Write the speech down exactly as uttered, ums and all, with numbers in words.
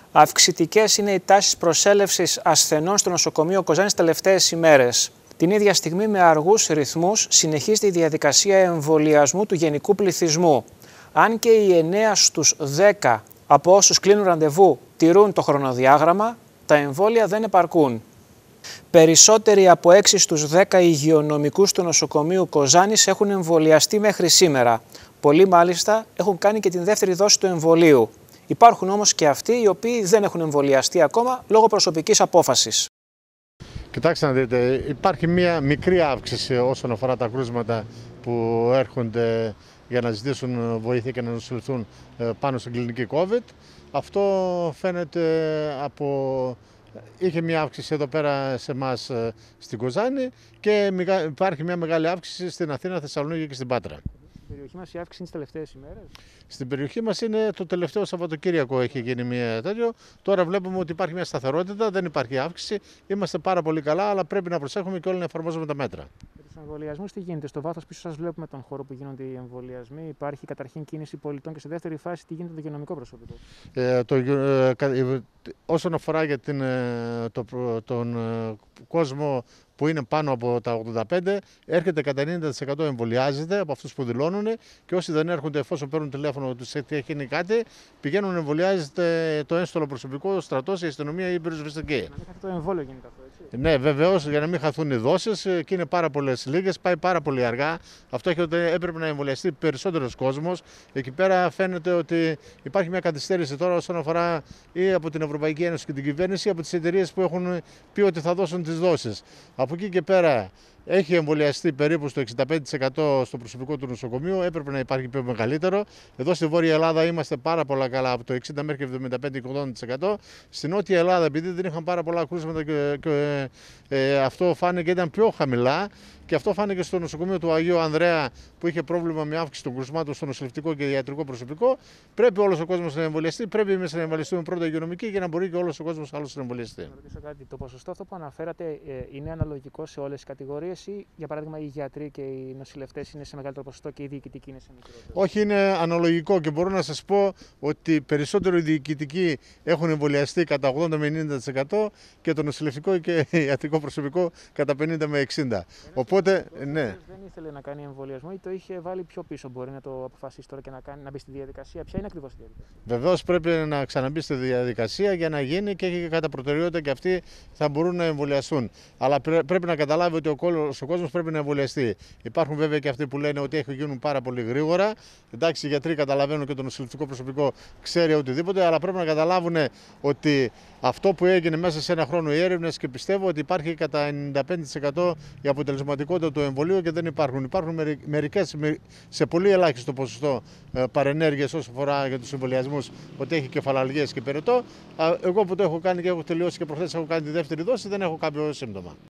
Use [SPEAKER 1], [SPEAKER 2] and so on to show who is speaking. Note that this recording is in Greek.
[SPEAKER 1] Αυξητικές είναι οι τάσεις προσέλευσης ασθενών στο νοσοκομείο Κοζάνης τελευταίες ημέρες. Την ίδια στιγμή, με αργούς ρυθμούς, συνεχίζεται η διαδικασία εμβολιασμού του γενικού πληθυσμού. Αν και οι εννέα στους δέκα από όσους κλείνουν ραντεβού τηρούν το χρονοδιάγραμμα, τα εμβόλια δεν επαρκούν. Περισσότεροι από έξι στους δέκα υγειονομικούς του νοσοκομείου Κοζάνης έχουν εμβολιαστεί μέχρι σήμερα. Πολλοί μάλιστα έχουν κάνει και την δεύτερη δόση του εμβολίου. Υπάρχουν όμως και αυτοί οι οποίοι δεν έχουν εμβολιαστεί ακόμα λόγω προσωπικής απόφασης.
[SPEAKER 2] Κοιτάξτε να δείτε, υπάρχει μια μικρή αύξηση όσον αφορά τα κρούσματα που έρχονται για να ζητήσουν βοήθεια και να νοσηλευτούν πάνω στην κλινική COVID. Αυτό φαίνεται από... Είχε μια αύξηση εδώ πέρα σε εμάς στην Κοζάνη και υπάρχει μια μεγάλη αύξηση στην Αθήνα, Θεσσαλονίκη και στην Πάτρα.
[SPEAKER 1] Στην περιοχή μας η αύξηση είναι τις τελευταίες ημέρες.
[SPEAKER 2] Στην περιοχή μας είναι το τελευταίο Σαββατοκύριακο έχει γίνει μια τέτοιο. Τώρα βλέπουμε ότι υπάρχει μια σταθερότητα, δεν υπάρχει αύξηση. Είμαστε πάρα πολύ καλά, αλλά πρέπει να προσέχουμε και όλοι να εφαρμόζουμε τα μέτρα.
[SPEAKER 1] Με τους εμβολιασμούς τι γίνεται? Στο βάθος πίσω σας βλέπουμε τον χώρο που γίνονται οι εμβολιασμοί. Υπάρχει καταρχήν κίνηση πολιτών και σε δεύτερη φάση τι γίνεται το υγειονομικό προσωπικό.
[SPEAKER 2] Ε, το, ε, όσον αφορά για την, το, τον κόσμο που είναι πάνω από τα ογδόντα πέντε, έρχεται κατά ενενήντα τοις εκατό εμβολιάζεται από αυτούς που δηλώνουν και όσοι δεν έρχονται, εφόσον παίρνουν τηλέφωνο τους έχει γίνει κάτι, πηγαίνουν εμβολιάζεται το ένστολο προσωπικό, ο στρατός, η αστυνομία ή η πυροσβεστική.
[SPEAKER 1] Να μην χαθεί το εμβόλιο γίνεται αυτό, έτσι.
[SPEAKER 2] Ναι, βεβαίως, για να μην χαθούν οι δόσεις και είναι πάρα πολλές λίγες, πάει πάρα πολύ αργά. Αυτό έχει ότι έπρεπε να εμβολιαστεί περισσότερος κόσμος. Εκεί πέρα φαίνεται ότι υπάρχει μια καθυστέρηση τώρα όσον αφορά ή από την Ευρωπαϊκή Ένωση και την κυβέρνηση ή από τις εταιρείες που έχουν πει ότι θα δώσουν τις δόσεις. Από εκεί και πέρα έχει εμβολιαστεί περίπου στο εξήντα πέντε τοις εκατό στο προσωπικό του νοσοκομείου, έπρεπε να υπάρχει πιο μεγαλύτερο. Εδώ στη Βόρεια Ελλάδα είμαστε πάρα πολλά καλά, από το εξήντα μέχρι εβδομήντα πέντε με ογδόντα τοις εκατό. Στην Νότια Ελλάδα, επειδή δεν είχαν πάρα πολλά κρούσματα και, και ε, αυτό φάνηκε ήταν πιο χαμηλά. Και αυτό φάνηκε στο νοσοκομείο του Αγίου Ανδρέα που είχε πρόβλημα με αύξηση των κρουσμάτων στο νοσηλευτικό και ιατρικό προσωπικό. Πρέπει όλος ο κόσμος να εμβολιαστεί. Πρέπει εμείς να εμβολιαστούμε πρώτα υγειονομικοί για να μπορεί και όλος ο κόσμος άλλος να εμβολιαστεί.
[SPEAKER 1] Να ρωτήσω κάτι. Το ποσοστό αυτό που αναφέρατε ε, είναι αναλογικό σε όλες τις κατηγορίες ή, για παράδειγμα, οι γιατροί και οι νοσηλευτές είναι σε μεγαλύτερο ποσοστό και οι διοικητικοί είναι σε μικρότερο?
[SPEAKER 2] Όχι, είναι αναλογικό και μπορώ να σας πω ότι περισσότερο οι διοικητικοί έχουν εμβολιαστεί κατά ογδόντα με ενενήντα τοις εκατό και το νοσηλευτικό και ιατρικό προσωπικό κατά πενήντα με εξήντα τοις εκατό. Οπότε, ναι.
[SPEAKER 1] Δεν ήθελε να κάνει εμβολιασμό ή το είχε βάλει πιο πίσω. Μπορεί να το αποφασίσει τώρα και να, κάνει, να μπει στη διαδικασία. Ποια είναι ακριβώς η διαδικασία?
[SPEAKER 2] Βεβαίως πρέπει να ξαναμπεί στη διαδικασία για να γίνει και έχει κατά προτεραιότητα και αυτοί θα μπορούν να εμβολιαστούν. Αλλά πρέπει να καταλάβει ότι ο κόσμος πρέπει να εμβολιαστεί. Υπάρχουν βέβαια και αυτοί που λένε ότι έχει γίνουν πάρα πολύ γρήγορα. Εντάξει, οι γιατροί καταλαβαίνουν και το νοσηλευτικό προσωπικό ξέρει οτιδήποτε, αλλά πρέπει να καταλάβουν ότι αυτό που έγινε μέσα σε ένα χρόνο οι έρευνες και πιστεύω ότι υπάρχει κατά ενενήντα πέντε τοις εκατό η αποτελεσματικότητα του εμβολίου και δεν υπάρχουν. Υπάρχουν μερικές, σε πολύ ελάχιστο ποσοστό παρενέργειες όσο αφορά για τους εμβολιασμούς, ότι έχει κεφαλαλγίες και περαιτό. Εγώ που το έχω κάνει και έχω τελειώσει και προχθές έχω κάνει τη δεύτερη δόση, δεν έχω κάποιο σύμπτωμα.